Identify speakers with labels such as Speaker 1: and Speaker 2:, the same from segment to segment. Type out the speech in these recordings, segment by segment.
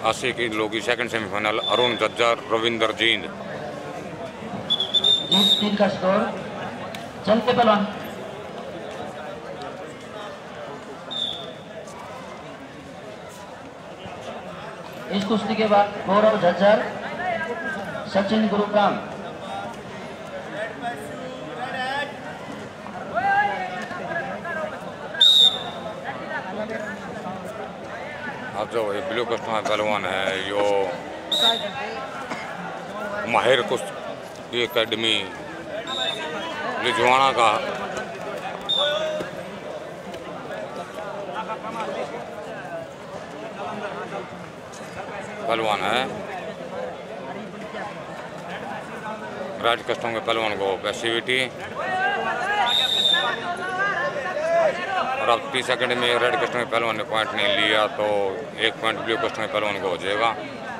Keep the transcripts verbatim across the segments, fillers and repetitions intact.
Speaker 1: अस्सी किलो की second semifinal Arun Jhajjar Ravinder Jind.
Speaker 2: तीन का स्कोर। चलते पहलवान। इस कुश्ती के बाद गौरव झज्जर सचिन गुरुग्राम।
Speaker 1: अब जो ब्लू कस्ट में पहलवान है यो माहिर कुश्ती एकेडमी लिजवाना का पहलवान है। राज कस्टम के पहलवान को पैसिविटी और अब तीस सेकंड में रेड कस्टम के पहलवान ने पॉइंट नहीं लिया तो एक पॉइंट ब्लू कस्टम के पहलवान को हो जाएगा।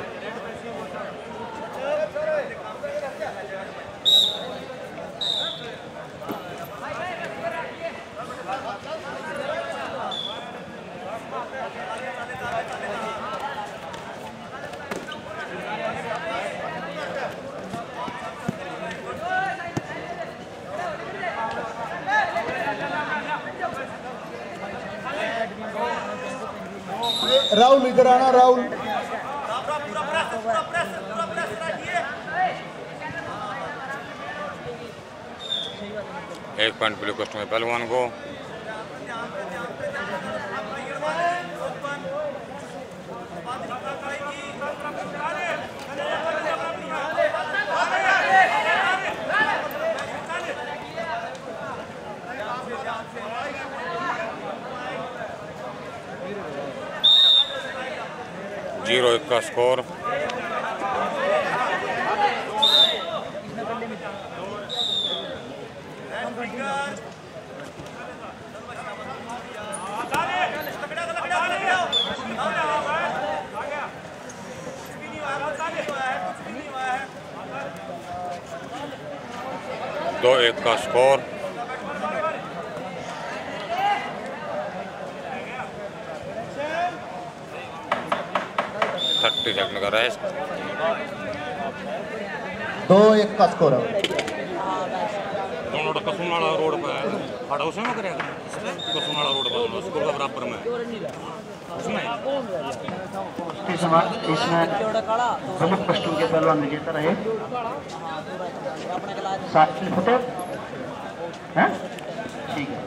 Speaker 3: राहुल इधर आना राहुल।
Speaker 1: एक पॉइंट ब्लू कस्ट में पहलवान को। जीरो एक का स्कोर। दो एक का स्कोर। थर्टी सेकंड का रेस्ट।
Speaker 3: दो एक का स्कोर।
Speaker 1: दोनों कसुनाड़ा रोड पर है, खड़ा उसमें करेगा कसुनाड़ा रोड पर स्कूल का बराबर में उसमें।
Speaker 2: इसमें प्रमुख कस्टम के पहलवान विजेता रहे साकिल फुटे हैं। ठीक है।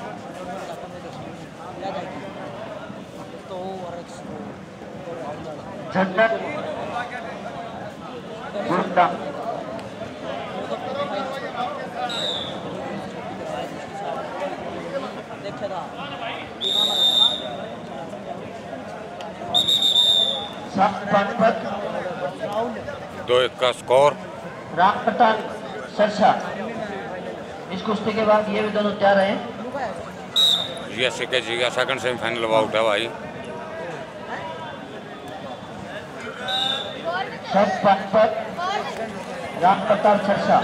Speaker 2: झज्जर गुरुग्राम। पानीपत
Speaker 1: दो एक का स्कोर।
Speaker 2: राम पठान सरसा। इस कुश्ती के बाद ये भी दोनों तैयार हैं।
Speaker 1: ये सिक्के जी का सेकंड सेमीफाइनल आउट है भाई।
Speaker 2: सब पानीपत राम प्रताप सरसा।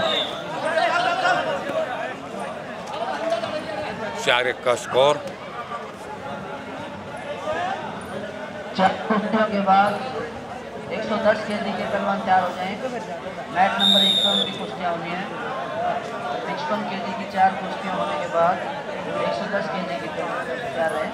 Speaker 1: चार एक का स्कोर।
Speaker 2: चार कुश्तियों के बाद एक सौ दस केजी के पहलवान तैयार हो जाएं। मैच नंबर एक सौ की कुश्तियाँ होनी है। पचपन केजी की चार कुश्तियाँ होने के बाद एक सौ दस केजी की तैयार है।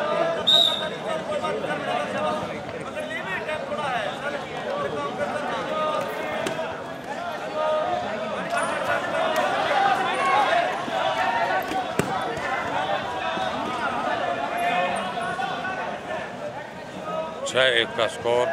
Speaker 1: छः एक का स्कोर।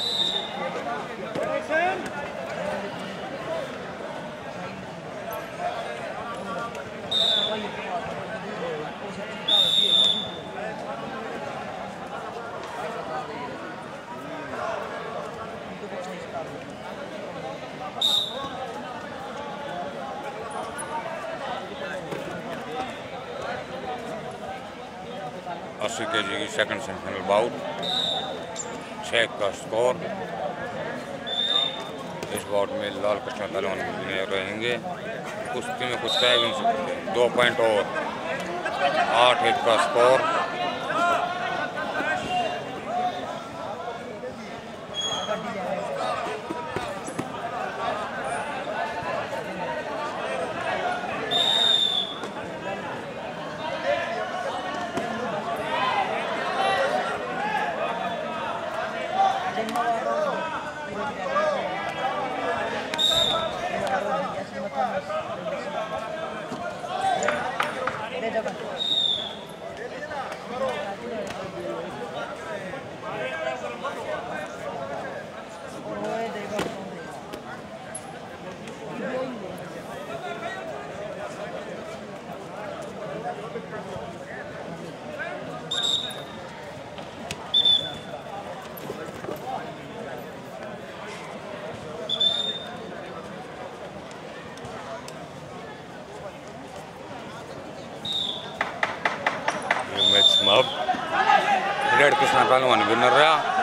Speaker 1: अस्सी के जी की सेकंड सेमीफाइनल बाउट। छः का स्कोर। इस बाउट में लाल कृष्ण पहलवान रहेंगे। कुश्ती में कुछ कह भी नहीं सकते। दो पॉइंट और। आठ एक का स्कोर। कृष्णा पहलवान विनर रहा।